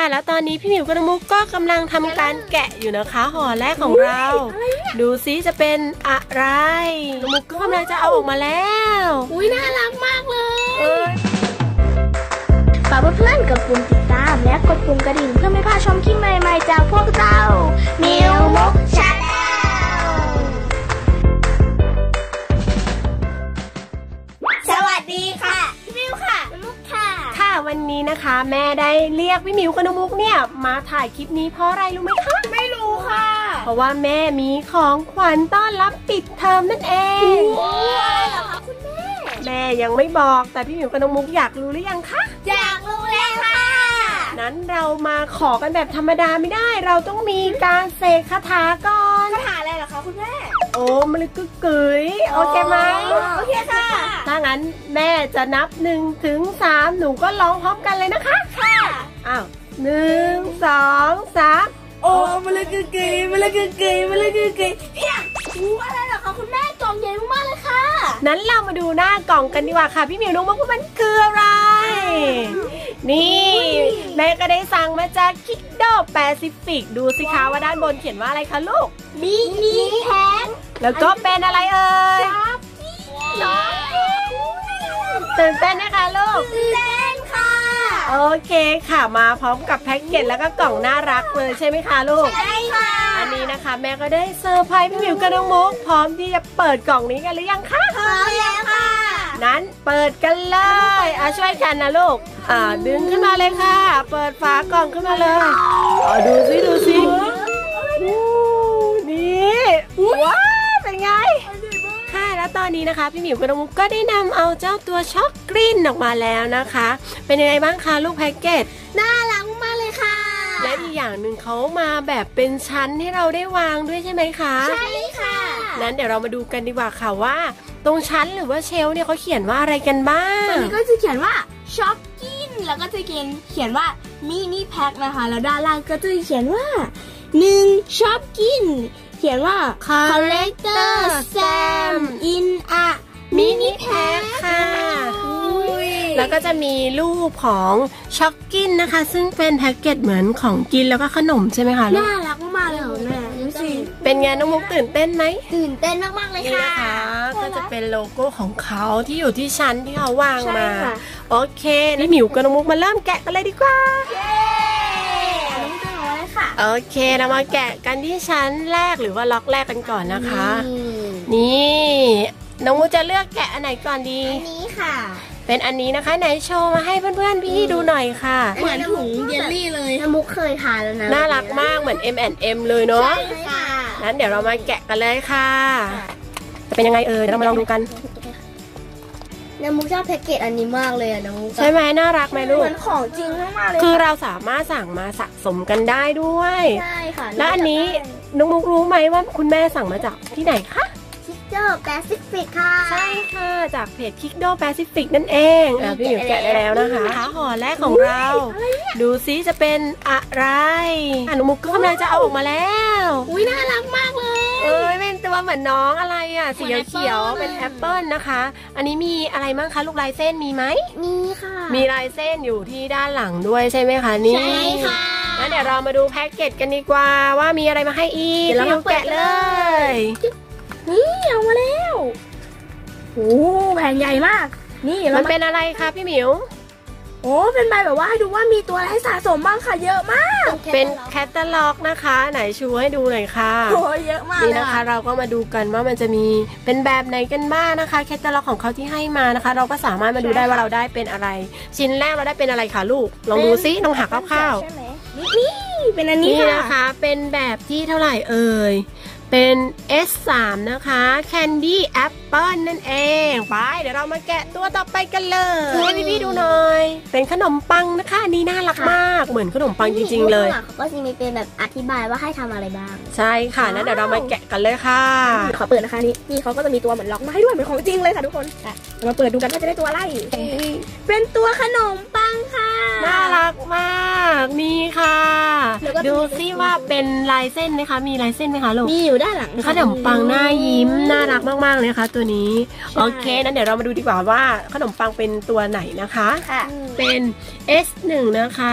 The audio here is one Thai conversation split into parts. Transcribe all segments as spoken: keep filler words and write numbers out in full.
แล้วตอนนี้พี่หมิวกับน้องมุกก็กำลังทำการแกะอยู่นะคะห่อแรกของเราดูซิจะเป็นอะไรน้องมุกก็กำลังจะเอาออกมาแล้วอุ้ยน่ารักมากเลยฝากเพื่อนๆกดปุ่มติดตามและกดปุ่มกระดิ่งเพื่อไม่พลาดชมคลิปใหม่ๆจากพวกเรามิวมุกชาแนลสวัสดีค่ะพี่มิวค่ะมุกค่ะค่ะวันนี้นะคะแม่ได้เรียกพี่มิวกับน้องมุกเนี่ยมาถ่ายคลิปนี้เพราะอะไรรู้ไหมคะไม่รู้ค่ะเพราะว่าแม่มีของขวัญต้อนรับปิดเทอมนั่นเองว้าวเหรอคะคุณแม่แม่ยังไม่บอกแต่พี่หมิวกับน้องมุกอยากรู้หรือยังคะอยากรู้แล้วค่ะนั้นเรามาขอกันแบบธรรมดาไม่ได้เราต้องมีการเสกคาถาก่อนคาถาอะไรเหรอคะคุณแม่โอ้มันเลยกึกกึ๋ยโอเคไหมโอเคค่ะถ้างั้นแม่จะนับหนึ่งถึงสามหนูก็ร้องพร้อมกันเลยนะคะค่ะอ้าวหนึ่งสองสามโอ้มันเลยกึกกึ๋ยมันเลยกึกกึ๋ยมันเลยกึกกึ๋ยเพี้ยอู้อะไรเหรอคะคุณแม่กล่องใหญ่มากเลยค่ะนั้นเรามาดูหน้ากล่องกันดีกว่าค่ะพี่หมิวน้องมุกว่ามันคืออะไรนี่แม่ก็ได้สั่งมาจากคิดโดแปซิฟิกดูสิคะว่าด้านบนเขียนว่าอะไรคะลูกมินิแพ็คแล้วก็เป็นอะไรเอ่ยตื่นเต้นนะคะลูกตื่นเต้นค่ะโอเคค่ะมาพร้อมกับแพ็กเกจแล้วก็กล่องน่ารักเลยใช่ไหมคะลูกใช่ค่ะอันนี้นะคะแม่ก็ได้เซอร์ไพรส์พี่หมิวกับน้องมุกพร้อมที่จะเปิดกล่องนี้กันหรือยังคะพร้อมแล้วค่ะนั้นเปิดกันเลยอ่ะช่วยกันนะลูกอ่าดึงขึ้นมาเลยค่ะเปิดฝากล่องขึ้นมาเลยอ่าดูสิดูสินี่ว้าวเป็นไงค่ะแล้วตอนนี้นะคะพี่หมิวกับน้องมุกก็ได้นำเอาเจ้าตัวช็อกกรีนออกมาแล้วนะคะเป็นยังไงบ้างคะลูกแพ็กเกจน่ารักมากเลยค่ะและอีกอย่างหนึ่งเขามาแบบเป็นชั้นให้เราได้วางด้วยใช่ไหมคะใช่ค่ะนั้นเดี๋ยวเรามาดูกันดีกว่าค่ะว่าตรงชั้นหรือว่าเชลฟ์เนี่ยเขาเขียนว่าอะไรกันบ้างตรงนี้ก็จะเขียนว่าช็อกกินแล้วก็จะเขียนเขียนว่ามินิแพ็คนะคะแล้วด้านล่างก็จะเขียนว่าหนึ่งช็อปกินเขียนว่า Collector Sam in a Mini Pack ค่ะแล้วก็จะมีรูปของช็อกกินนะคะซึ่งเป็นแพ็กเกจเหมือนของกินแล้วก็ขนมใช่ไหมคะน่ารักมากเลยค่ะแม่ดูสิเป็นไงน้องมุกตื่นเต้นไหมตื่นเต้นมากๆเลยค่ะนี่นะคะก็จะเป็นโลโก้ของเขาที่อยู่ที่ชั้นที่เขาวางมาโอเคนี่หมิวกับน้องมุกมาเริ่มแกะกันเลยดีกว่าโอเคเรามาแกะกันที่ชั้นแรกหรือว่าล็อกแรกกันก่อนนะคะนี่น้องมุกจะเลือกแกะอันไหนก่อนดีอันนี้ค่ะเป็นอันนี้นะคะไหนโชว์มาให้เพื่อนๆพี่ดูหน่อยค่ะเหมือนถุงเยลลี่เลยน้ำมุกเคยทานแล้วนะน่ารักมากเหมือน เอ็ม แอนด์ เอ็ม เลยเนาะใช่ค่ะนั้นเดี๋ยวเรามาแกะกันเลยค่ะจะเป็นยังไงเออเดี๋ยวเรามาลองดูกันน้ำมุกชอบแพ็กเกจอันนี้มากเลยอะน้ำมุกใช่ไหมน่ารักไหมลูกเหมือนของจริงมากเลยคือเราสามารถสั่งมาสะสมกันได้ด้วยใช่ค่ะแล้วอันนี้น้องมุกรู้ไหมว่าคุณแม่สั่งมาจากที่ไหนคะคิกโดแปซิฟิกค่ะใช่ค่ะจากเพจคิกโดแปซิฟิกนั่นเองอ่ะพี่หมิวแกะได้แล้วนะคะห่อแรกของเราดูซิจะเป็นอะไรน้องมุกก็กำลังจะเอาออกมาแล้วอุ้ยน่ารักมากเลยเอ้ยเป็นตัวเหมือนน้องอะไรอ่ะสีเขียวเป็นแอปเปิลนะคะอันนี้มีอะไรบ้างคะลูกลายเส้นมีไหมมีค่ะมีลายเส้นอยู่ที่ด้านหลังด้วยใช่ไหมคะนี่ใช่ค่ะงั้นเดี๋ยวเรามาดูแพ็กเกจกันดีกว่าว่ามีอะไรมาให้อีกเดี๋ยวเราแกะเลยนี่เอามาแล้วโอ้แผ่นใหญ่มากนี่มันเป็นอะไรคะพี่หมิวโอ้เป็นใบแบบว่าให้ดูว่ามีตัวอะไรให้สะสมบ้างค่ะเยอะมากเป็นแคตตาล็อกนะคะไหนชูให้ดูหน่อยค่ะโอ้เยอะมากนี่นะคะเราก็มาดูกันว่ามันจะมีเป็นแบบไหนกันบ้างนะคะแคตตาล็อกของเขาที่ให้มานะคะเราก็สามารถมาดูได้ว่าเราได้เป็นอะไรชิ้นแรกเราได้เป็นอะไรคะลูกลองดูซิลองหักคร่าวๆนี่เป็นอันนี้นะคะเป็นแบบที่เท่าไหร่เอ่ยเป็น เอส สาม นะคะ Candy Apple นั่นเองไปเดี๋ยวเรามาแกะตัวต่อไปกันเลยให้พี่ๆดูหน่อยเป็นขนมปังนะคะอันนี้น่ารักมากเหมือนขนมปังจริงๆเลยเขาก็จะมีเป็นแบบอธิบายว่าให้ทำอะไรบ้างใช่ค่ะนั้นเดี๋ยวเรามาแกะกันเลยค่ะขอเปิดนะคะนี่นี่เขาก็จะมีตัวเหมือนล็อกมาให้ด้วยเหมือนของจริงเลยค่ะทุกคนเรามาเปิดดูกันว่าจะได้ตัวอะไรเป็นตัวขนมปังค่ะน่ารักมากนี่ค่ะดูซิว่าเป็นลายเส้นไหมคะมีลายเส้นไหมคะลูกมีอยู่ด้านหลังขนมปังหน้ายิ้มน่ารักมากๆเลยนะคะตัวนี้โอเคนั้นเดี๋ยวเรามาดูดีกว่าว่าขนมปังเป็นตัวไหนนะคะค่ะเป็น เอส หนึ่ง นะคะชื่อ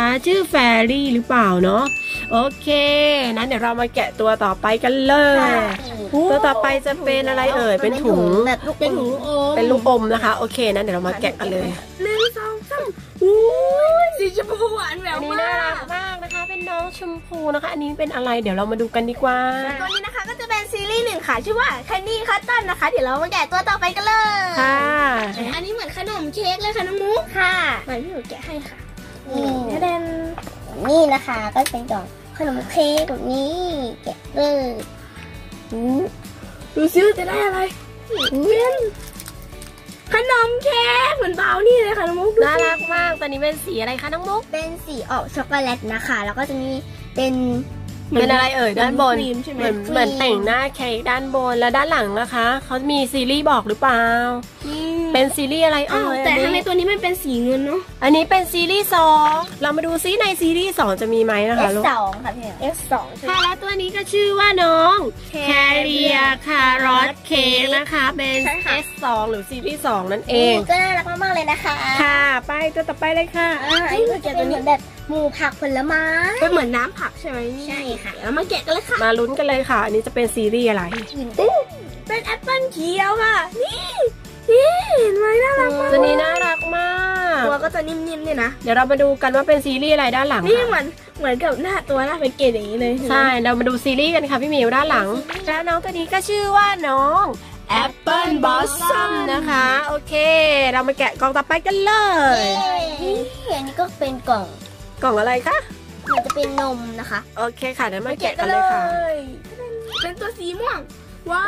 แฟรี่หรือเปล่าเนาะโอเคนั้นเดี๋ยวเรามาแกะตัวต่อไปกันเลยตัวต่อไปจะเป็นอะไรเอ่ยเป็นถุงแบบลูกเป็นถุงอมเป็นลูกอมนะคะโอเคนั้นเดี๋ยวเรามาแกะกันเลยหนึ่งสองสามอู้ยสีชมพูหวานแหวอัวนนี้มาน่ารักกมากนะคะเป็นน้องชมพูนะคะอันนี้เป็นอะไรเดี๋ยวเรามาดูกันดีกว่าตัวนี้นะคะก็จะเป็นซีรีส์หนึ่งค่ะชื่อว่า Candy Cotton นะคะเดี๋ยวเรามาแกะตัวต่อไปกันเลยค่ะอันนี้เหมือนขนมเค้กเลยค่ะน้องมุกค่ะมาพี่หนูแกะให้ค่ะนี่เดนนี่นะคะก็เป็นกล่องขนมเค้กแบบนี้แกะเลยอืมดูซิว่าจะได้อะไรเป็นขนมเค้กเหมือนเบานี่เลยค่ะน้องมุกดูน่าสิรักมากตอนนี้เป็นสีอะไรคะน้องมุกเป็นสีออกช็อกโกแลตนะคะแล้วก็จะมีเป็นเป็นอะไรเอ่ยด้านบนครีมใช่ไหมเหมือนเหมือนแต่งหน้าเค้กด้านบนแล้วด้านหลังนะคะเขามีซีรีส์บอกหรือเปล่าเป็นซีรีส์อะไรอ้าเอ่วย แต่ทำไมตัวนี้มันเป็นสีเงินเนาะอันนี้เป็นซีรีส์สองเรามาดูซิในซีรีส์สองจะมีไหมนะคะเอสลูกสองค่ะพี่เอสสองใช่ไหมค่ะแล้วตัวนี้ก็ชื่อว่าน้องแคเรียคารอทเค้กนะคะเป็นใช่ค่ะเอสสองหรือซีรีส์สองนั่นเองก็น่ารักมากๆเลยนะคะค่ะไปตัวต่อไปเลยค่ะอ่าอันนี้จะเป็นเหมือนแบบหมูผักผลไม้เป็นเหมือนน้ำผักใช่ไหมใช่ค่ะเดี๋ยวเรามาแกะกันเลยค่ะมาลุ้นกันเลยค่ะ อันนี้จะเป็นซีรีส์อะไรตื่นเต้นเป็นแอปเปิ้ลเขียวค่ะนี่นี่เห็นไหมน่ารักมากตัวนี้น่ารักมากตัวก็จะนิ่มๆเนี่ยนะเดี๋ยวเรามาดูกันว่าเป็นซีรีส์อะไรด้านหลังนี่ค่ะเหมือนเหมือนกับหน้าตัวหน้าเป็นเกตอย่างนี้เลยใช่ เรามาดูซีรีส์กันค่ะพี่หมิวด้านหลัง แล้วน้องตัวนี้ก็ชื่อว่าน้อง Apple Blossom นะคะ โอเค เรามาแกะกล่องต่อไปกันเลยนี่อันนี้ก็เป็นกล่องกล่องอะไรคะมันจะเป็นนมนะคะโอเคค่ะเดี๋ยวมาแกะกันเลยค่ะเป็นตัวสีม่วงว้าว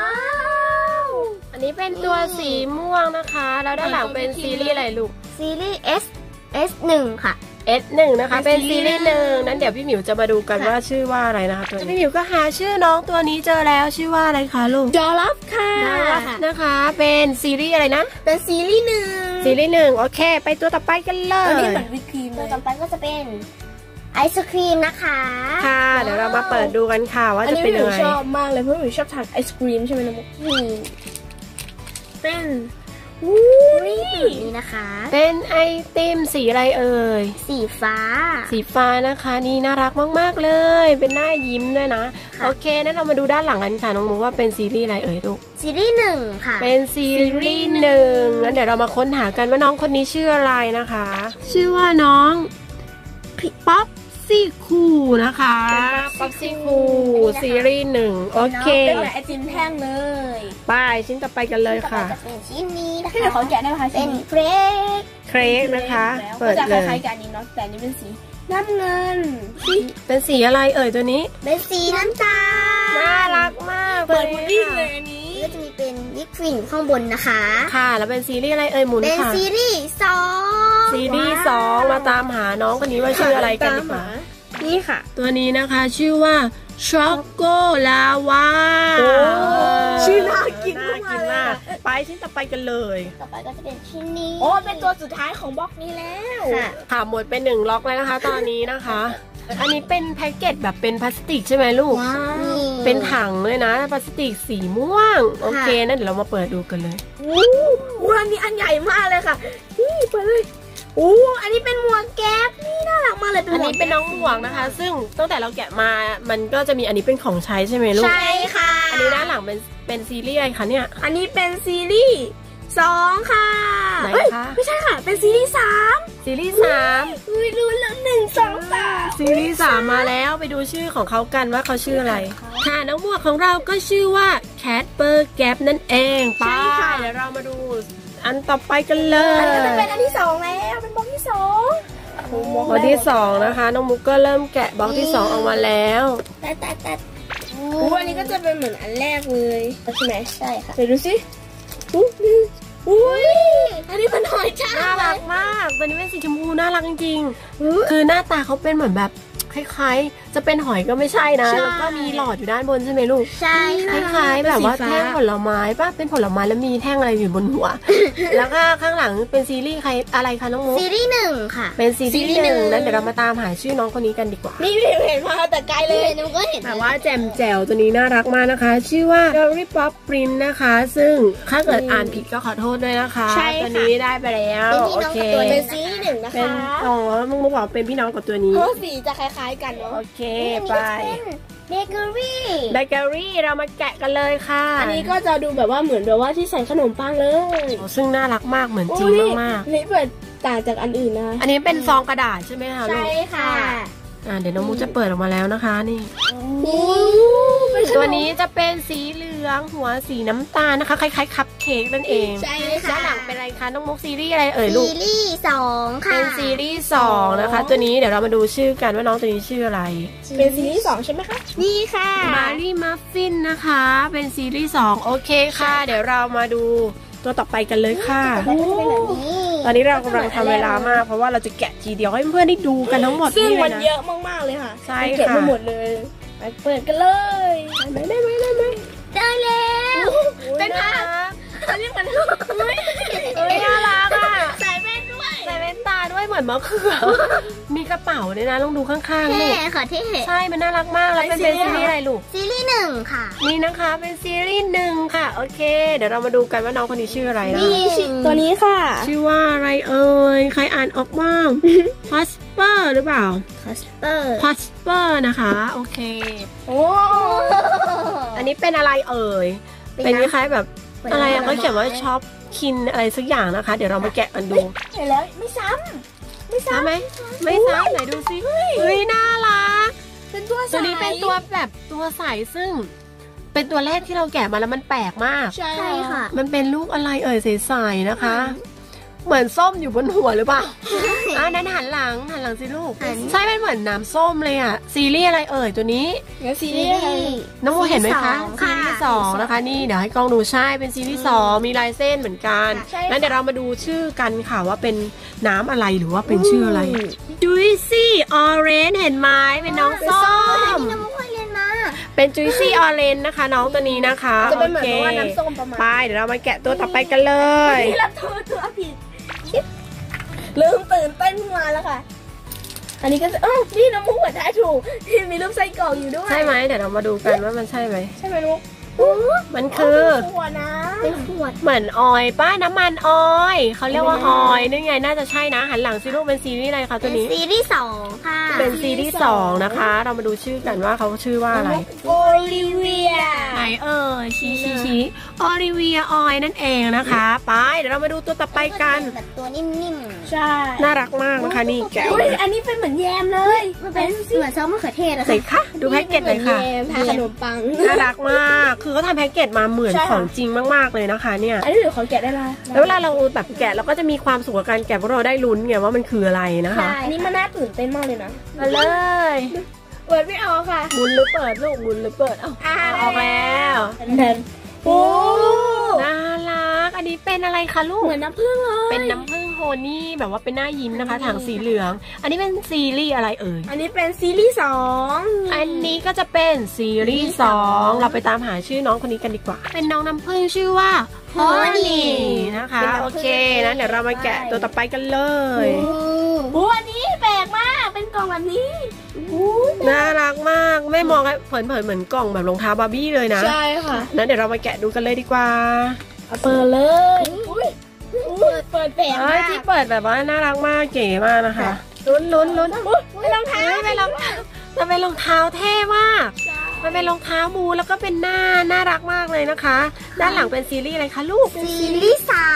อันนี้เป็นตัวสีม่วงนะคะ แล้วด้านหลังเป็นซีรีส์อะไรลูกซีรีส์ S S หนึ่งค่ะเอส หนึ่ง นะคะ เป็นซีรีส์หนึ่งนั้นเดี๋ยวพี่หมิวจะมาดูกันว่าชื่อว่าอะไรนะคะตัวนี้พี่หมิวก็หาชื่อน้องตัวนี้เจอแล้วชื่อว่าอะไรคะลูกจอรับค่ะนะคะ เป็นซีรีส์อะไรนะเป็นซีรีส์หนึ่งซีรีส์หนึ่งโอเค ไปตัวต่อไปกันเลตัวนี้ยเหมือนวิปครีมเลตัวย ต่อไปก็จะเป็นไอศครีมนะคะค่ะ เดี๋ยวเรามาเปิดดูกันค่ะว่าอันจะนี้เป็นหยันูงไงชอบมากเลยเพราะหนูชอบทานไอศครีมใช่ไหมน้องมุกนี่เป็นอู้นี่นี่นี่นะคะเป็นไอติมสีอะไรเอ่ยสีฟ้าสีฟ้านะคะนี่น่ารักมากๆเลย เป็นหน้ายิ้มด้วยนะค่ะโอเคนั้นเรามาดูด้านหลังกันค่ะน้องมุกว่าเป็นซีรีส์อะไรเอ่ยลูกซีรีส์หนึ่งค่ะเป็นซีรีส์หนึ่งงั้นเดี๋ยวเรามาค้นหากันว่าน้องคนนี้ชื่ออะไรนะคะ ชื่อว่าน้องป๊อปซี่คูนะคะป๊อปซี่คูซีรีส์หนึ่งโอเคเป็นเหมือนไอติมแท่งเลยไปชิ้นต่อไปกันเลยค่ะจะเป็นชิ้นนี้นะที่คะเดี๋ยวเขาแกะได้ไหมคะเป็นเครกเครกนะคะ เปิดจะคเลยล้ายๆกันนี้เนาะแต่อันนี้เป็นสีน้ำเงินสีเป็นสีอะไรเอ่ยตัวนี้เป็นสีน้ำตาลน่ารักมากเปิดพุดดิ้งเลยอันนี้ก็จะมีเป็นวิปครีมข้างบนนะคะค่ะ แล้วเป็นซีรีส์อะไรเอ่ยหมุนเป็นค่ะซีรีส์สองซีรีส์สองมาตามหาน้องคนนี้ว่าชื่ออะไรกันดีกว่านี่ค่ะตัวนี้นะคะชื่อว่าช็อกโกลาวาโอ้ชื่อน่ากินน่ากินมากไปชิ้นต่อไปกันเลยต่อไปก็จะเป็นชิ้นนี้โอ้เป็นตัวสุดท้ายของบล็อกนี้แล้วค่ะค่ะหมดเป็นหนึ่งล็อกแล้วนะคะ ตอนนี้นะคะ อันนี้เป็นแพ็กเกจแบบเป็นพลาสติกใช่ไหมลูกว้าวเป็นถังเลยนะพลาสติกสีม่วงโอเคนั่นเดี๋ยวเรามาเปิดดูกันเลยอู้หูอันนี้อันใหญ่มากเลยค่ะนี่เปิดเลยอู้อันนี้เป็นหมวกแก๊ปนี่น่ารักมากเลยเป็นอันหมวนี้กเป็นน้องหมวกนะคะ ซึ่งตั้งแต่เราแกะมามันก็จะมีอันนี้เป็นของใช้ใช่ไหมลูกใช่ค่ะอันนี้ด้านหลังเป็นเป็นซีรีส์อะไรคะเนี่ยอันนี้เป็นซีรีส์สองค่ะไหนเอ้ยคะไม่ใช่ค่ะ เป็นซีรีส์สามซีรีส์สามอุ้ยรู้แล้วหนึ่งสองสามซีรีส์สามมาแล้วไปดูชื่อของเขากันว่าเขาชื่ออะไร ค่ะน้องหมวกของเราก็ชื่อว่า Casper Gap นั่นเองไปเดี๋ยวเรามาดูอันต่อไปกันเลอันยนี้ก็จะเป็นอันที่สองแล้วเป็นบล็อกที่สองบล็อกที่สองนะคะน้องมุกก็เริ่มแกะบล็อกที่สองออกมาแล้วตัดตัดตัดอู้อันนี้ก็จะเป็นเหมือนอันแรกเลยใช่ไหมใช่ค่ะเดี๋ยวดูสิอู้นี่อุ้ยอันนี้มันหอยจ้าน่ารักมากตัวนี้เป็นสีชมพูน่ารักจริงๆคือหน้าตาเขาเป็นเหมือนแบบคล้ายๆจะเป็นหอยก็ไม่ใช่นะแล้วก็มีหลอดอยู่ด้านบนใช่ไหมลูกใช่คค่ะล้ายๆแบบว่าแท่งผลไม้ป่ะเป็นผลไม้แล้วมีแท่งอะไรอยู่บนหัว แล้วก็ข้างหลังเป็นซีรีส์ใครอะไรคะน้องมุกซีรีส์หนึ่งค่ะเป็นซีรีส์หนึ่งนั้นเดี๋ยวเรามาตามหาชื่อน้องคนนี้กันดีกว่านี่เห็นมาแต่ไกลเลยหนูก็เห็นแต่ว่าแจมแจวตัวนี้น่ารักมากนะคะ ชื่อว่า Dory Pop Print นะคะ ซึ่งถ้าเกิดอ่านผิดก็ขอโทษด้วยนะคะใช่ค่ะตัวนี้ได้ไปแล้วเป็นพี่โอน้องเคกับตัวเป็นซีรีส์หนึ่งนะเป็นคะอ๋อมึงบอกเป็นพี่น้องกับตัวนี้เพราะสีจะคล้ายๆกันเนาะโอเคไปเบเกอรี่เบเกอรี่เรามาแกะกันเลยค่ะอันนี้ก็จะดูแบบว่าเหมือนแบบว่าที่ใส่ขนมปังเลยโอ้ซึ่งน่ารักมากเหมือนจริงมากนี่เปิดต่างจากอันอื่นนะๆอันนี้เป็นซองกระดาษใช่ไหมคะลูใช่กค่ะอ่าเดี๋ยวน้องมุกจะเปิดออกมาแล้วนะคะนี่โอ้เป็นตัวนี้จะเป็นสีเหลืองหัวสีน้ำตาลนะคะคล้ายๆคัพเค้กนั่นเองใช่ด้าค่ะนหลังเป็นอะไรคะน้องมุกซีรีส์อะไรเอ่ยลูกซีรีส์สองค่ะเป็นซีรีส์สองนะคะ ตัวนี้เดี๋ยวเรามาดูชื่อกันว่าน้องตัวนี้ชื่ออะไรเป็นซีรีส์สองใช่ไหมคะนี่ค่ะมารีมัฟฟินนะคะ เป็นซีรีส์สองโอเคค่ะ เดี๋ยวเรามาดูตัวต่อไปกันเลยค่ะก็จะเป็นแบบนี้ตอนนี้เรากำลังทำเวลามาก เพราะว่าเราจะแกะทีเดียวให้เพื่อนได้ดูกันทั้งหมดซึ่งนี่เลมัยนนะเยอะมากๆเลยค่ะใช่เก็บค่ะมาหมดเลยไปเปิดกันเลยได้ไหมได้ไหมได้ไหมได้แล้วเป็นผ้าอันนี้มันเฮ้ยเอ้ยน่ารักอ่ะใส่แว่นด้วยใส่แว่นตาด้วยเหมือนมะเขือ มีกระเป๋าด้วยนะลองดูข้างๆเท่ลูกค่ะเท่ใช่มันน่ารักมากแล้วเป็นเป็นซีรีส์อะไรลูกซีรีส์หนึ่งค่ะนี่นะคะเป็นซีรีส์หนึ่งค่ะโอเค เดี๋ยวเรามาดูกันว่าน้องคนนี้ชื่ออะไรนะนี่ตัวนี้ค่ะชื่อว่าอะไรเอ่ยใครอ่านออกบ้าง พัสเปอร์หรือเปล่าคัสเปอร์พัสเปอร์นะคะโอเคโอ้อันนี้เป็นอะไรเอ่ยเป็นคล้ายๆแบบอะไรอะเขาเขียนว่าช็อปคินอะไรสักอย่างนะคะ เดี๋ยวเรามาแกะกันดูเห็นแล้วไม่ซ้ำไม่ซ้ซ้ำไหมไม่ซ้ำไหนดูสิเฮ้ยน่ารักำเป็นตัวตัวนี้เป็นตัวแบบตัวใสซึ่ง เป็นตัวแรกที่เราแกะมาแล้วมันแปลกมากใช่ใช่ค่ะมันเป็นลูกอะไรเอ่ยใสๆนะคะ เหมือนส้มอยู่บนหัวหรือเปล่าอ่านั้นหันหลังหันหลังสิลูก ใช่เป็นเหมือนน้ำส้มเลยอ่ะซีรีส์อะไรเอ่ยตัวนี้แล้วซีซีรีส์อะไรรีส์น้องโมเห็นไหมคะซีซีรีรีส์ส์สสออง งนะคะนี่เดี๋ยวให้กล้องดูใช่เป็นซีรีส์สองมีลายเส้นเหมือนกันงั้นเดี๋ยวเรามาดูชื่อกันค่ะว่าเป็นน้ำอะไรหรือว่าเป็นชื่ออะไร Juicy Orange เห็นไหมเป็นน้องส้มที่น้ำมุกเคยเรียนมาเป็น Juicy Orange นะคะ น้องตัวนี้นะคะจะเป็นเหมือนโอคว่าน้ำส้มประมาณไปเดี๋ยวเรามาแกะตัวต่อไปกันเลยนี่เราตัวตัวผิดลืมตื่นเต้นขึ้นมาแล้วค่ะ อันนี้ก็จะเอ้านี่น้ำมูกหัวท้ายถูกที่มีรูปไส้กรอกอยู่ด้วยใช่ไหมเดี๋ยวเรามาดูกันว่ามันใช่ไหมใช่ไหมลูกมันคือหัวนะเป็นขวดเหมือนออยล์ป้าน้ำมันออยล์เขาเรียกว่าออยล์นี่ไงน่าจะใช่นะหันหลังสิลูกเป็นซีรีส์อะไรคะตัเป็วน นี้ซีรีส์สองค่ะเป็นซีรีส์สองนะคะ เรามาดูชื่อกันว่าเขาชื่อว่าอะไรโอลิเวียไหนเออชี้ชี้ชี้ออลิเวียออยล์นั่นเองนะคะไปเดี๋ยวเรามาดูตัวต่อไปกันแบบตัวนิ่มใช่น่ารักมากนะคะนี่แก้วอุ้ยอันนี้เป็นเหมือนแยมเลยๆมันเป็นเหมือนซอสมะเขือเทศอะไหนค่ะคะดูแพ็กเกจหน่อยค่ะแยมทาขนมปังน่ารักมากคือเขาทำแพ็กเกจมาเหมือนใช่ค่ะของจริงมากๆเลยนะคะเนี่ยอันนี้เดี๋ยวขอแกะได้ละแล้วเวลาเราแบบแกะเราก็จะมีความสุขกับการแกะเพราะเราได้ลุ้นไงว่ามันคืออะไรนะคะอันนี้มันน่าตื่นเต้นมากเลยนะมาเลยเปิดไม่ออกค่ะหมุนหรือเปิดลูกหมุนหรือเปิดเอ้าอ่าออกแล้วแทนโอ้น่ารักอันนี้เป็นอะไรคะลูกเหมือนน้ำผึ้งเลยเป็นน้ำผึ้งโฮนี่แบบว่าเป็นหน้ายิ้มนะคะถังสีเหลือง อันนี้เป็นซีรีส์อะไรเอ่ยอันนี้เป็นซีรีส์สองอันนี้ก็จะเป็นซีรีส์สองเราไปตามหาชื่อน้องคนนี้กันดีกว่า เป็นน้องน้ำผึ้งชื่อว่า Honey นะคะโอเคนะเดี๋ยวเรามาแกะตัวต่อไปกันเลยโอ้อันนี้แปลกมากเป็นกล่องแบบนี้น่ารักมากไม่มองเผินๆเหมือนกล่องแบบรองเท้าบาร์บี้เลยนะใช่ค่ะนั้นเดี๋ยวเรามาแกะดูกันเลยดีกว่าเอาเปิดเลยอุ้ยเปิดเปิดแปลกเอ้มาย กที่เปิดแบบว่าน่ารักมากเก๋มากนะคะลุ้นลุ้นลุ้นไม่รองเท้าไม่เป็นรองเท้ามันเป็นรองเท้าเท่มาก มันเป็นรองเท้าบูแล้วก็เป็นหน้าน่ารักมากเลยนะคะ ด้านหลังเป็นซีรีส์อะไรคะลูกซีรีส์สาม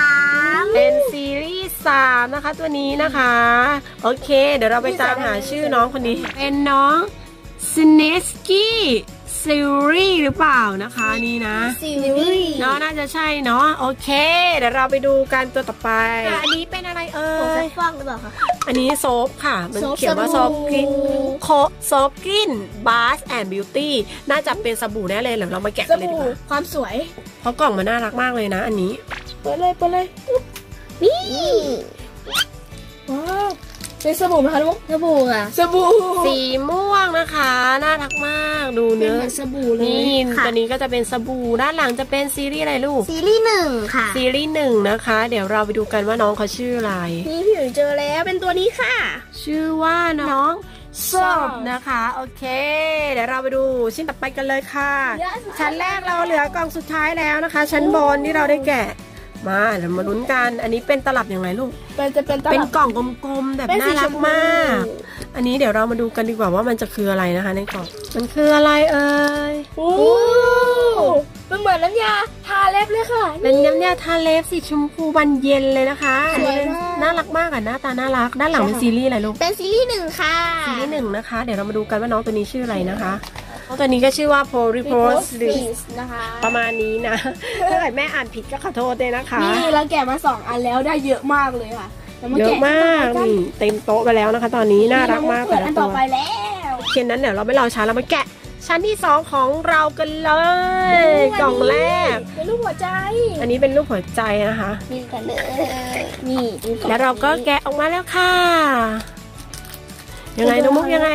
เป็นซีรีส์สามนะคะตัวนี้นะคะ โอเค เดี๋ยวเราไปตามหาชื่อน้องคนนี้ เป็นน้องสเนสกี้ซีรีส์หรือเปล่านะคะนี่นะซีรีส์เนาะน่าจะใช่เนาะโอเค เดี๋ยวเราไปดูกันตัวต่อไป อันนี้เป็นอะไรเอ่ผงซัยกฟอกหรือเปล่าคะอันนี้โซฟค่ะ มันเขียนว่าโซฟกลินโคโซฟกลินบาสแอนด์บิวตี้น่าจะเป็นสบู่แน่เลยเดี๋ยวเรามาแกะสกันเลยดีบู่กว่าความสวยเพราะกล่องมันน่ารักมากเลยนะ อันนี้เปิดเลยเปิดเลยนี่ว้าวเป็นสบู่ไหมคะลูกสบู่อ่ะสบู่สีม่วงนะคะน่ารักมากดูเนื้อสบู่เลยนี่ตัวนี้ก็จะเป็นสบู่ด้านหลังจะเป็นซีรีส์อะไรลูกซีรีส์หนึ่งค่ะซีรีส์หนึ่งนะคะ เดี๋ยวเราไปดูกันว่าน้องเขาชื่ออะไรนี่พี่หนูเจอแล้วเป็นตัวนี้ค่ะชื่อว่าน้องซอบนะคะโอเค เดี๋ยวเราไปดูชิ้นต่อไปกันเลยค่ะ ชั้นแรกเราเหลือกล่องสุดท้ายแล้วนะคะ ชั้นบนที่เราได้แกะมาเดี๋ยวมาลุ้นกันอันนี้เป็นตลับอย่างไรลูกเป็นจะเป็นตลับเป็นกล่องกลมๆแบบน่ารักมาก อันนี้เดี๋ยวเรามาดูกันดีกว่าว่ามันจะคืออะไรนะคะในกล่องมันคืออะไรเอ่ยโอ้มันเหมือนน้ำยาทาเล็บเลยค่ะเป็นน้ำยาทาเล็บสีชมพูบานเย็นเลยนะคะสวยมากน่ารักมากอ่ะหน้าตาน่ารักด้านหลังเป็นซีรีส์อะไรลูกเป็นซีรีส์หนึ่งค่ะซีรีส์หนึ่งนะคะ เดี๋ยวเรามาดูกันว่าน้องตัวนี้ชื่ออะไรนะคะน้องตัวนี้ก็ชื่อว่า Polypros นะคะประมาณนี้นะ ถ้าเกิดแม่อ่านผิดก็ขอโทษด้วยนะคะนี่เราแกะมาสองอันแล้วได้เยอะมากเลยค่ะเยอะมากนี่เต็มโต๊ะไปแล้วนะคะ ตอนนี้น่ารักมากเปิแต่ดอัละนตัต่อวไปแล้วเช่นนั้นเดี๋ยวเราไม่รอช้าเรามาแกะชั้นที่สองของเรากันเลยกล่องแรกเป็นรูปหัวใจอันนี้เป็นรูปหัวใจนะคะมีกันเลยนี่แล้วเราก็แกะออกมาแล้วค่ะยังไงน้องมุกยังไง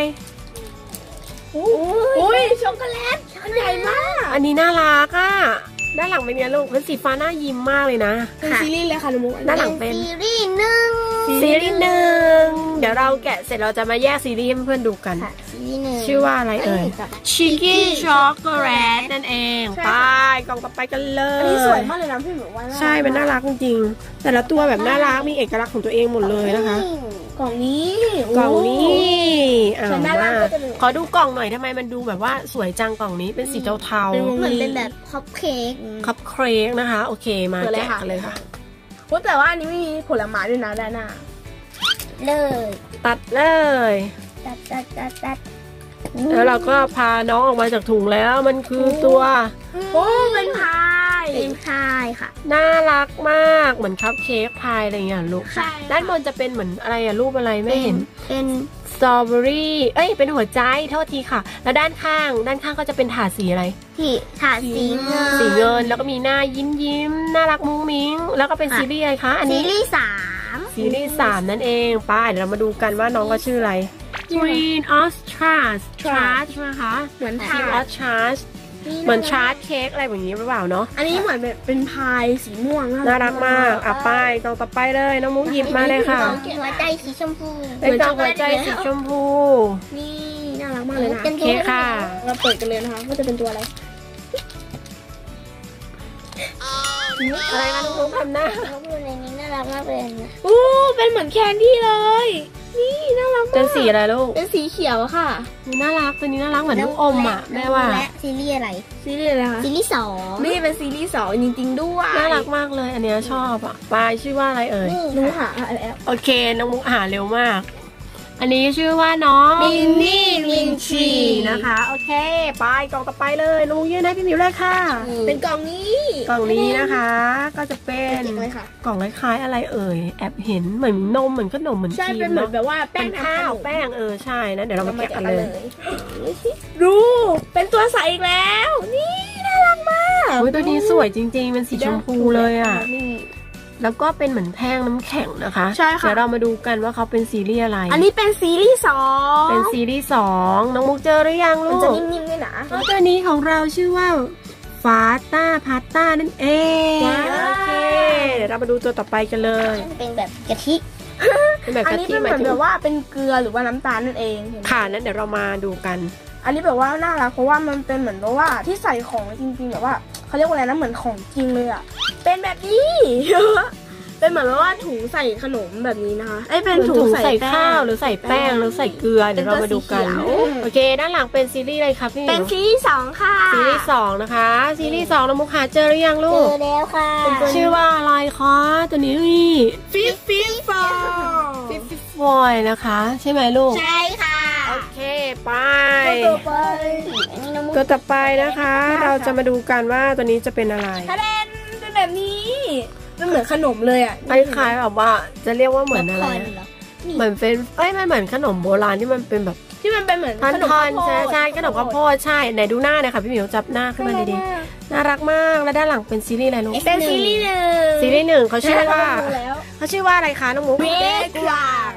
อุ้ยช็อกโกแลตอันใหญ่มากอันนี้น่ารักอ่ะด้านหลังเป็นไงลูกเป็นสีฟ้าน่ายิ้มมากเลยนะเป็นซีรีส์เลยค่ะน้องมุกด้านหลังเป็นซีรีส์หนึ่งซีรีส์หนึ่งเดี๋ยวเราแกะเสร็จเราจะมาแยกซีรีส์ให้เพื่อนๆดูกันค่ะซีรีส์หนึ่งชื่อว่าอะไรเอ่ยชิคกี้ช็อกโกแลตนั่นเองไปกล่องต่อไปกันเลอันยนี้สวยมากเลยนะพี่หนูว่าใช่มันน่ารักจริงๆแต่ละตัวแบบน่ารักมีเอกลักษณ์ของตัวเองหมดเลยนะคะกล่องนี้กล่องนี้อ่าส่วนด้านล่างก็จะเป็นขอดูกล่องหน่อยทำไมมันดูแบบว่าสวยจังกล่องนี้เป็นสีเทาเหมือนเป็นแบบคัพเค้กๆคัพเค้กนะคะโอเคมาแกะกันเลยค่ะแต่ว่าอันนี้ไม่มีผลไม้ด้วยนะด้านหน้าเลยตัดเลยตัดตัดตัดตัดแล้วเราก็พาน้องออกมาจากถุงแล้วมันคือตัวโอ้เป็นพายเป็นพายค่ะน่ารักมากเหมือนคัพเค้กพายอะไรอย่างเงี้ยลูกใช่ด้านบนจะเป็นเหมือนอะไรอะรูปอะไรไม่เห็นเป็นสตรอเบอรี่เอ้ยเป็นหัวใจโทษทีค่ะ แล้วด้านข้างด้านข้างก็จะเป็นถาดสีอะไรที่ถาดสีเงินสีเงินแล้วก็มีหน้ายิ้มยิ้มน่ารักมุ้งมิ้งแล้วก็เป็นซีรีส์อะไรคะอันซีนี้รีส์สามซีรีส์สามนั่นเองไป้าเดี๋ยวเรามาดูกันว่าน้องก็ชื่ออะไร Green Ostrich Charge นะคะเหมือน Green พาย Ostrich เหมือนชาร์ตเค้กอะไรแบบนี้หรือเปล่าเนาะอันนี้เหมือนแบบเป็นพายสีม่วงน่ารักมากอ่ะป้ายกล่องต่อไปเลยน้องมุ้งหยิบมาเลยค่ะหัวใจสีชมพูเป็นกล่องหัวใจสีชมพูนี่น่ารักมากเลยนะโอเคค่ะเราเปิดกันเลยนะคะว่าจะเป็นตัวอะไรอะไรคะน้องมุ้งทำหน้าเขาพูดในนี้น่ารักมากเลยนะอู้เป็นเหมือนแคนดี้เลย นี่น่ารักมากเป็นสีอะไรลูกเป็นสีเขียวค่ะน่ารักตัวนี้น่ารักเหมือนลูกอมอ่ะแม่ว่าและซีรีส์อะไรซีรีส์อะไรคะซีรีส์สองนี่เป็นซีรีส์สองจริงๆด้วยน่ารักมากเลยอันเนี้ยชอบอ่ะปายชื่อว่าอะไรเอ่ยรู้ค่ะแล้วโอเคน้องมุกหาเร็วมาก อันนี้ชื่อว่าน้องมินนี่มินทรีนะคะโอเคไปกล่องต่อไปเลยลุงยื่นให้พี่หมิวเลยค่ะเป็นกล่องนี้กล่องนี้นะคะ ก็จะเป็นเก็บไว้ค่ะกล่องคล้ายๆอะไรเอ่ยแอบเห็นเหมือนนมเหมือนขนมเหมือนคใช่รีเป็นมเหมือนเนาะแบบว่าแป้เป็งนทำข้าขวนมแป้งเออใช่นะเดี๋ยวเรามาแกะกันเลยดูเป็นตัวใสอีกแล้ว นี่น่ารักมากโอ้ยตัวนี้สวยจริงๆเป็นสีชมพูเลยอ่ะนี่แล้วก็เป็นเหมือนแท่งน้ำแข็งนะคะใช่ค่ะเดี๋ยวเรามาดูกันว่าเขาเป็นซีรีส์อะไรอันนี้เป็นซีรีส์สองเป็นซีรีส์สองน้องมุกเจอหรือยังลูมันกจะนิ่มๆด้วยนะแล้วตัวนี้ของเราชื่อว่าฟาต้าพาต้านั่นเองว้าวโอเคเดี๋ยวเรามาดูตัวต่อไปกันเลยเป็นแบบกะทิเป็นแบบอันกะนี้ทิเป็นเหหมามืยอนถึงแบบว่าเป็นเกลือหรือว่าน้ำตาลนั่นเองเห็นไหมค่ะนั้นเดี๋ยวเรามาดูกันอันนี้แบบว่าน่ารักเพราะว่ามันเป็นเหมือนแบบว่าที่ใส่ของจริงๆแบบว่าเขาเรียกว่าอะไรนะเหมือนของจริงเลยอ่ะเป็นแบบนี้ เป็นเหมือนว่าถุงใส่ขนมแบบนี้นะคะไอ้ยเป็นถุงใส่ใส่ข้าวแป้งหรือใส่แป้งหรือใส่เกลือเดี๋ยวเรามาดูกันเป็นตัวสีเขียวโอเคด้านหลังเป็นซีรีส์อะไรครับพี่หมิวเป็นซีรีส์สองค่ะซีรีส์สองนะคะซีรีส์สองน้องมุกหาเจอหรือยังลูเจกอแล้วค่ะชื่อว่าอะไรคะตัวนี้นี่ฟิฟฟิฟฟอฟิฟฟิฟฟอยนะคะ ใช่ไหมลูกใช่ค่ะโอเคไปต่อไปอันนี้น้องมุกตัวต่อไปนะคะ เราจะมาดูกันว่าตัวนี้จะเป็นอะไรทะเลนเป็นแบบนี้มันเหมือนขนมเลยอ่ะคล้ายๆแบบว่าจะเรียกว่าเหมือนอะไรคอะเหรอเหมือนเป็นเอ้ยมันเหมือนขนมโบราณที่มันเป็นแบบที่มันเป็นเหมือนทอนขนมทอนข้าวโพใช่ดใช่ขนมข้าวโพดใช่ไหนดูหน้าหน่อยค่ะพี่หมิวจับหน้าขึ้นมาดีๆน่ารักมากแล้วด้านหลังเป็นซีรีส์อะไรลูกเป็นซีรีส์หนึ่งซีรีส์หนึ่งเขาชื่อว่าดูแล้วเขาชื่อว่าอะไรคะน้องมุกเบกกราวเบ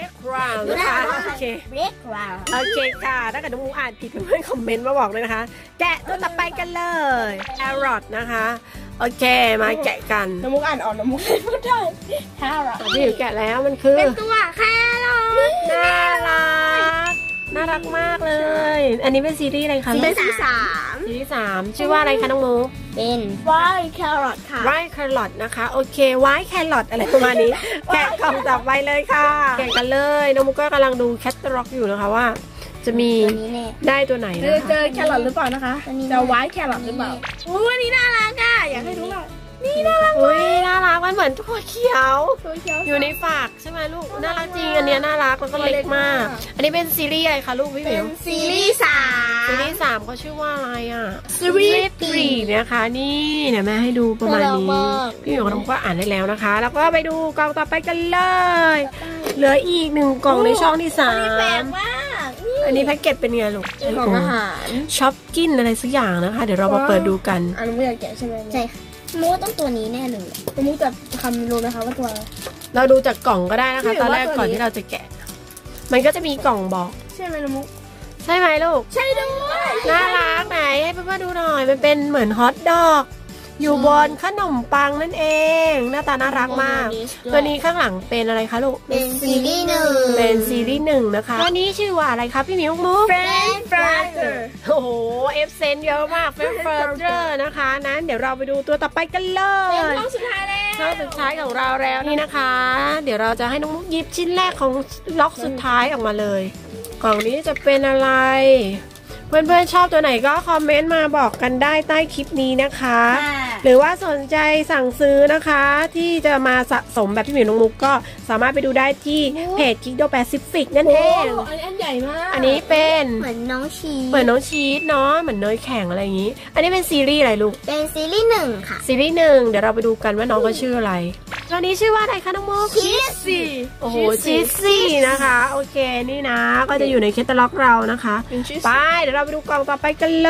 background นะคะโอเค background โอเคค่ะถ้าเกิดน้องมูอ่านผิดเพื่อนๆคอมเมนต์มาบอกเลยนะคะแกะตัวต่อไปกันเลย carrot นะคะโอเคมาแกะกันน้ำมุกอ่านออกน้ำมุกไม่พูดได้ carrot พี่อยู่แกะแล้วมันคือเป็นตัวแครอทน่ารักน่ารักมากเลยอันนี้เป็นซีรีส์อะไรคะเป็นซีสามซีรีส์สามชื่อว่าอะไรคะน้องมูเป็น white carrot ค่ะ white carrot นะคะโอเค white carrot อะไรประมาณนี้ แกะกล่องต่อไปเลยค่ะแกะกันเลยน้องมูก็กำลังดูแคตตาล็อกอยู่นะคะว่าจะมีตัวนี้แน่ได้ตัวไหนเจนะอเจคะอแครอทหรือเปล่านะคะจะไว้แครอทหรือเปล่าอู้วันนี้น่ารักอ่ะอยากให้ดูหน่อยนี่น่ารักอุ้ยน่ารักมันเหมือนถั่วเขียวตัวเขียวอยู่ในฝากใช่ไหมลูกน่ารักจริงอันเนี้ยน่ารักแล้วก็เล็กมาก อันนี้เป็นซีรีส์อะไรคะลูกพี่หเป็มินวซีรีส์สามซีรีส์สามเขาชื่อว่าอะไรอ่ะ Sweet ทรีนะคะนี่เดี๋ยวแม่ให้ดูประมาณนี้พี่หมิวกับน้องก็อ่านได้แล้วนะคะ แล้วก็ไปดูกล่องต่อไปกันเลยเหลืออีกหนึ่งกล่องในช่องที่สาแปลมกมากอันนี้แพ็กเกจเป็นไงลูกเป็นของอาหารช็อปกินอะไรสักอย่างนะคะ เดี๋ยวเรามาเปิดดูกันอันนี้ไม่อยากแกะใช่ไหมใช่ค่ะมูต้องตัวนี้แน่เลยตัวนี้จะคำรู้ไหมคะว่าตัวอะไรเราดูจากกล่องก็ได้นะคะไม่รู้ตอนแรกว่าตัวนี้ก่อนที่เราจะแกะ มันก็จะมีกล่องบอกใช่ไหมน้ำมุกใช่ไหมลูกใช่ด้วยน่ารักไหนให้เพื่อนๆดูหน่อยมันเป็นเหมือนฮอทดอกอยู่บนขนมปังนั่นเองหน้าตาน่ารักมาก ตัวนี้ข้างหลังเป็นอะไรคะลูกเป็นซีรีส์หนึ่งเป็นซีรีส์หนึ่งนะคะตัวนี้ชื่อว่าอะไรคะพี่มิวมุก French Fries โอ้โหเอฟเซนเยอะมากเฟรนช์ฟรายเจอร์นะคะนั้นเดี๋ยวเราไปดูตัวต่อไปกันเลเป็นยช่องสุดท้ายแล้วช่องสุดท้ายของเราแล้วนี่นะคะ เดี๋ยวเราจะให้น้องมุกหยิบชิ้นแรกของล็อกสุดท้ายออกมาเลยกล่องนี้จะเป็นอะไรเพื่อนๆชอบตัวไหนก็คอมเมนต์มาบอกกันได้ใต้คลิปนี้นะคะ หรือว่าสนใจสั่งซื้อนะคะที่จะมาสะสมแบบพี่หมิวน้องมุกก็สามารถไปดูได้ที่เพจ Geekdo Pacific นั่นโอ้เองอันนี้อันใหญ่มากอันนี้เป็นเหมือนน้องชีเหมือนน้องชีสเนาะเหมือนเนยแข็งอะไรอย่างนี้ อันนี้เป็นซีรีส์อะไรลูกเป็นซีรีส์หนึ่งค่ะซีรีส์หนึ่งเดี๋ยวเราไปดูกันว่าน้องเขาชื่ออะไรตัวนี้ชื่อว่าอะไรคะน้องโมกชีสซี่โอ้โหชีสซี่นะคะโอเคนี่นะก็จะอยู่ในแคตตาล็อกเรานะคะไปเดี๋ยวเราไปดูกล่องต่อไปกันเลย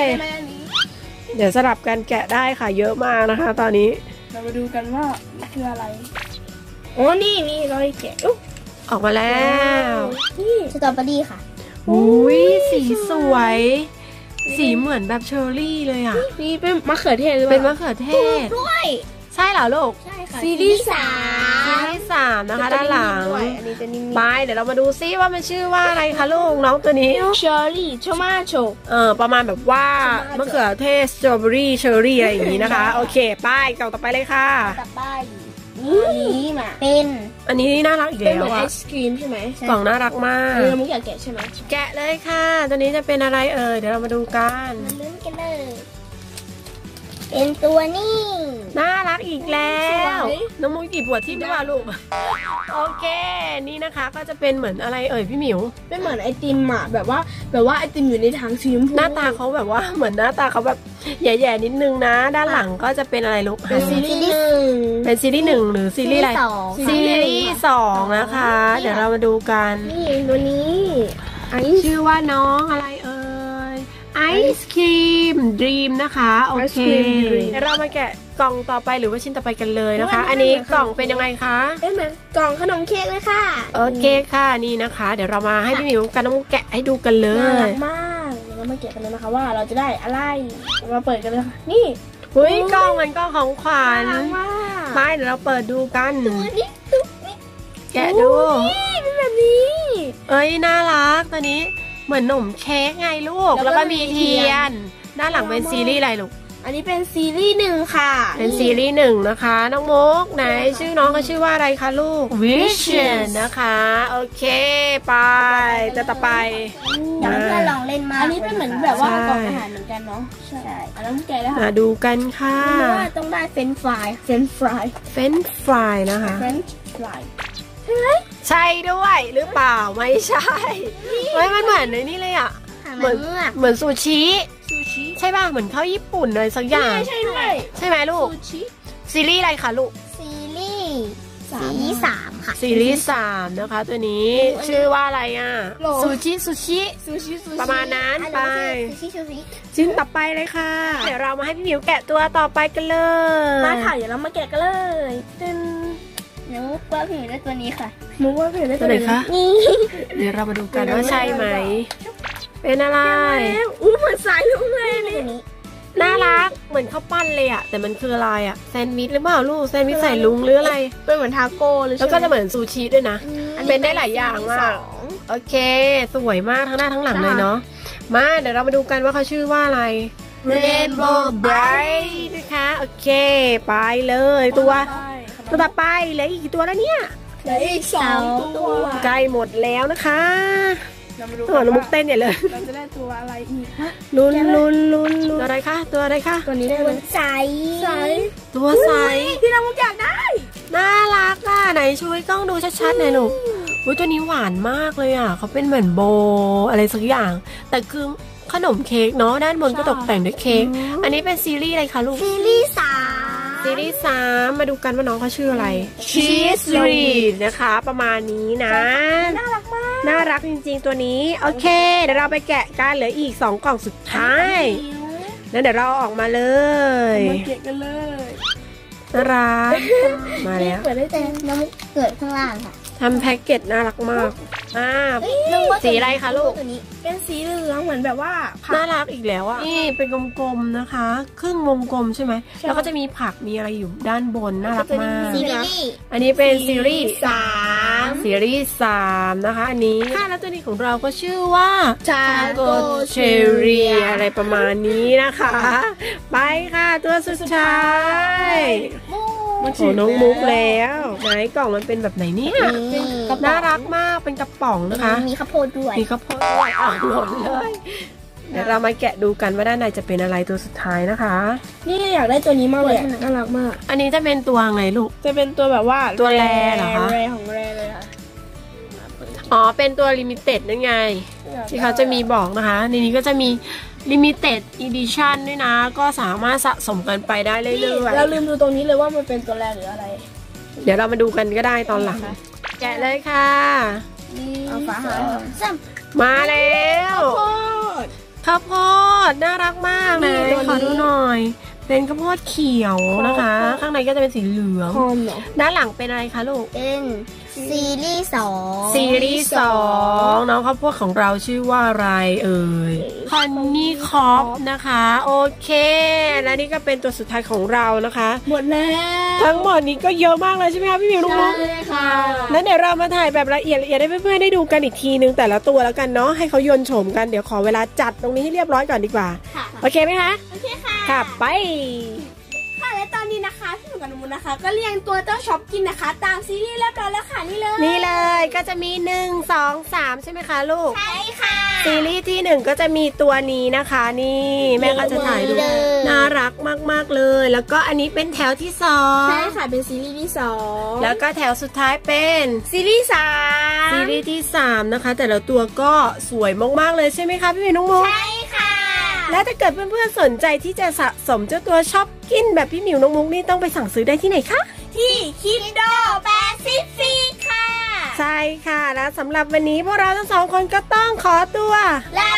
เดี๋ยวสลับกันแกะได้ค่ะเยอะมากนะคะ ตอนนี้เรามาดูกันว่าคืออะไรโอ้นี่นี่เราแกะอุ๊ยออกมาแล้วนี่สตรอเบอรี่ค่ะอุ้ยสีสวย สีเหมือนแบบเชอร์รี่เลยอ่ะนี่เป็นมะเขือเทศหรือเปเป็นล่ามะเขือเทศด้วยใช่เหรอลูกใช่ค่ะซีรีส์สามซีรีส์สามนะคะด้านหลังอันนี้จะนิ่มไปเดี๋ยวเรามาดูซิว่ามันชื่อว่าอะไรคะลูกน้องตัวนี้เชอร์รี่ชมาโชเออประมาณแบบว่ามะเขือเทศสตรอเบอรี่เชอร์รี่อะไรอย่างนี้นะคะ โอเคไปกล่องต่อไปเลยค่ะต่อไปนี่มาเป็นอันนี้น่ารักอีกเป็นแล้เหมืวอนไออะศครีมใช่ไหมกล่องน่ารักมากเออมุกอยากแกะใช่ไหมแกะเลยค่ะ ตัวนี้จะเป็นอะไรเอ่ยเดี๋ยวเรามาดูกันมาลุ้นกันเลย เป็นตัวนี้น่ารักอีกแล้วน้องมุกหยิบหัวทิ่มด้วยลูกโอเค นี่นะคะก็จะเป็นเหมือนอะไรเอ่ยพี่หมิวเป็นเหมือนไอติมอ่ะแบบว่าแบบว่าไอติมอยู่ในถังสีชมพูหน้าตาเขาแบบว่าเหมือนหน้าตาเขาแบบแย่ๆนิดนึงนะ ด้านหลังก็จะเป็นอะไรลูกเป็นซีรีส์หนึ่งเป็นซีรีส์หนึ่งหรือซีรีส์อะไรสองซีรีส์สองนะคะ เดี๋ยวเรามาดูกันนี่ตัวนี้ไอซ์ชื่อว่าน้องอะไรเอ่ยไอศครีมดรีมนะคะโอเค Ice Cream Dream เดี๋ยวเรามาแกะกล่องต่อไปหรือว่าชิ้นต่อไปกันเลยนะคะโอ้ยอันนี้น่ารักกล่องเป็นยังไงคะเป็นเหมือนกล่องขนมเค้กเลยค่ะโอเคค่ะนี่นะคะ เดี๋ยวเรามาให้พี่หมิวกับน้องมุกแกะให้ดูกันเลน่ารัยกมากเดี๋ยวเรามาแกะกันเลยนะคะว่าเราจะได้อะไรเรามาเปิดกันเลยค่ะนี่อุ้ยกล่องมันก็ของขวัญน่ารักมากไปเดี๋ยวเราเปิดดูกันตัวนี้ตุ๊กนี่แกะดูนี่เป็นแบบนี้เอ้ยน่ารักตัวนี้เหมือนขนมเค้กไงลูกแล้แล้ววก็ก็มีมีเทียน ด้านหลังเป็นน่ารักซีรีส์อะไรลูกอันนี้เป็นซีรีส์หนึ่งค่ะเป็นซีรีส์หนึ่งนะคะน้องมุกไหนชื่อน้องเขาชื่อว่าอะไรคะลูก Vision นะคะโอเคไปจะต่อไปเดี๋ยวเพื่อนลองเล่นมากอันนี้เป็นเหมือนแบบว่าใช่กล่องอาหารเหมือนกันเนาะใช่อันนั้นแกะได้ค่ะมาดูกันค่ะเพราะว่าต้องได้เฟรนช์ฟรายเฟรนช์ฟรายเฟรนช์ฟรายนะคะเฟรนช์ฟรายใช่ด้วยหรือเปล่าไม่ใช่เฮ้ยมันเหมือนในนี่เลยอ่ะเหมือนเมือกเหมือนซูชิซูชิใช่ป่ะเหมือนข้าวญี่ปุ่นเลยสักอย่างใช่ด้วยใช่ไหมลูกซูชิซีรีส์อะไรคะลูกซีรีส์สามสีสามค่ะซีรีส์สามนะคะ ตัวนี้ชื่อว่าอะไรอ่ะโหลซูชิซูชิซูชิซูชิประมาณนั้นอันไปนี้คือซูชิซูชิชิ้นต่อไปเลยค่ะ เดี๋ยวเรามาให้พี่หมิวแกะตัวต่อไปกันเลยมาค่ะเดี๋ยวเรามาแกะกันเลยเป็นหนูว่าพี่หมิวได้ตัวนี้ค่ะมุกว่าพี่หมิวได้ตัตัว วไหนนี้คะนี่เดี๋ยวเรามาดูกันว่าใช่ไหมเป็นอะไรอู้เหมือนสายลุงเลยนี่น่ารักเหมือนข้าวปั้นเลยอะแต่มันคืออะไรอะแซนด์วิชหรือเปล่าลูกแซนด์วิชใส่ลุงหรืออะไรเป็นเหมือนทาโก้เลยแล้วก็จะเหมือนซูชิด้วยนะอันนี้เป็นได้หลายอย่างมากโอเคสวยมากทั้งหน้าทั้งหลังเลยเนาะมาเดี๋ยวเรามาดูกันว่าเขาชื่อว่าอะไร Rainbow Bright นะคะโอเคไปเลยตัวตัวต่อไปเหลืออีกกี่ตัวแล้วเนี่ยเหลืออีกสองตัวใกล้หมดแล้วนะคะเรามาดูตัวน้องมุกเต้นใหญ่เลยเราจะได้ตัวอะไรอีกลุ้นลุ้นลุ้นลุ้นอะไรคะตัวอะไรคะตัวนี้ตัวใสใสตัวใสที่เรามุกอยากได้น่ารักอ่ะไหนช่วยกล้องดูชัดๆหน่อยลูกอุ้ยตัวนี้หวานมากเลยอ่ะเขาเป็นเหมือนโบอะไรสักอย่าง แต่คือขนมเค้กเนาะด้านบนก็ตกแต่งด้วยเค้กอันนี้เป็นซีรีส์อะไรคะลูกซีรีส์สามซีรีส์สามมาดูกันว่าน้องเขาชื่ออะไรชีสรีดนะคะประมาณนี้นะน่ารักมากน่ารักจริงๆตัวนี้โอเคเดี๋ยวเราไปแกะกันเหลืออีกสองกล่องสุดท้ายแล้วเดี๋ยวเราออกมาเลยมาเก็บกันเลยน่ารักมาแล้วเปิดได้แต่น้องเกิดข้างล่างค่ะทำแพ็กเกจน่ารักมากอ่าสีอะไรคะลูกตัวนี้เป็นสีเหลืองเหมือนแบบว่าผัน่าก รักอีกแล้วอ่ะนี่เป็นกลมๆนะคะครึ่งวงกลมใช่ไหมแล้วก็จะมีผักมีอะไรอยู่ด้านบนน่ารักมากซีรีส์อันนี้เป็นซีรีส์สามซีรีส์สามนะคะอันนี้ค่ะแล้วตัวนี้ของเราก็ชื่อว่าชาโกเชเรียอะไรประมาณนี้นะคะ ไปค่ะตัวสุดท้ายโอ้น้องมุกแล้วไหนกล่องมันเป็นแบบไหนเนี่ยนี่น่ารักมากเป็นกระป๋องนะคะมีข้าวโพดด้วยมีข้าวโพดด้วยอ่ะหล่นเลยเดี๋ยวเรามาแกะดูกันว่าด้านในจะเป็นอะไรตัวสุดท้ายนะคะนี่อยากได้ตัวนี้มากเลยอะน่ารักมากอันนี้จะเป็นตัวไงลูกจะเป็นตัวแบบว่าตัวแรเหรอคะแรของแรเลยค่ะอ๋อเป็นตัวลิมิเต็ดนั่นไงที่เขาจะมีบอกนะคะในนี้ก็จะมีลิมิเต็ดอีดิชั่นด้วยนะก็สามารถสะสมกันไปได้เรื่อยๆเราลืมดูตรงนี้เลยว่ามันเป็นตัวแรหรืออะไรเดี๋ยวเรามาดูกันก็ได้ตอนหลัง แกะเลยค่ะเอาฝาหาซ้มาแล้วโคตรข้าวโพดน่ารักมากเลนี่ยตัวนี้ขอดูหน่อย เป็นข้าวโพดเขียวนะคะ ข้างในก็จะเป็นสีเหลืองคอนเหรอด้านหลังเป็นอะไรคะลูกำเป็นซีรีส์สองซีรีส์สองน้องข้าวโพดของเราชื่อว่าอะไรเอ่ยคอนนี่คอปนะคะโอเคและนี่ก็เป็นตัวสุดท้ายของเรานะคะหมดแล้วทั้งหมดนี้ก็เยอะมากเลยใช่ไหมคะพี่มิวลูกใช่มุกค่ะแล้วเดี๋ยวเรามาถ่ายแบบละเอียดละเอียดให้เพื่อนๆได้ดูกันอีกทีนึงแต่ละตัวแล้วกันเนาะให้เขาโยนโฉมกันเดี๋ยวขอเวลาจัดตรงนี้ให้เรียบร้อยก่อนดีกว่าค่ะโอเคไหมคะโอเคค่ะค่ะไปค่ะและตอนนี้นะคะพี่หนูกับหนูนะคะ ก็เรียงตัวเจ้าช็อปกินนะคะ ตามซีรีส์เรียบร้อยแล้วค่ะนี่เลยนี่เลยก็จะมีหนึ่งสองสามใช่ไหมคะลูกใช่ค่ะซีรีส์ที่หนึ่งก็จะมีตัวนี้นะคะนี่แม่ก็จะถ่ายดูเลยน่ารักมากๆเลย แล้วก็อันนี้เป็นแถวที่สองใช่ค่ะเป็นซีรีส์ที่สองแล้วก็แถวสุดท้ายเป็นซีรีส์สามซีรีส์ที่สามนะคะ แต่ละตัวก็สวยมากๆเลยใช่ไหมคะพี่มิวน้องมุกใช่ค่ะและถ้าเกิดเพื่อนๆสนใจที่จะสะสมเจ้าตัวช็อปกินแบบพี่หมิวน้องมุกนี่ต้องไปสั่งซื้อได้ที่ไหนคะที่คิดโดแปซิฟิกค่ะใช่ค่ะและสำหรับวันนี้พวกเราทั้งสองคนก็ต้องขอตัวลา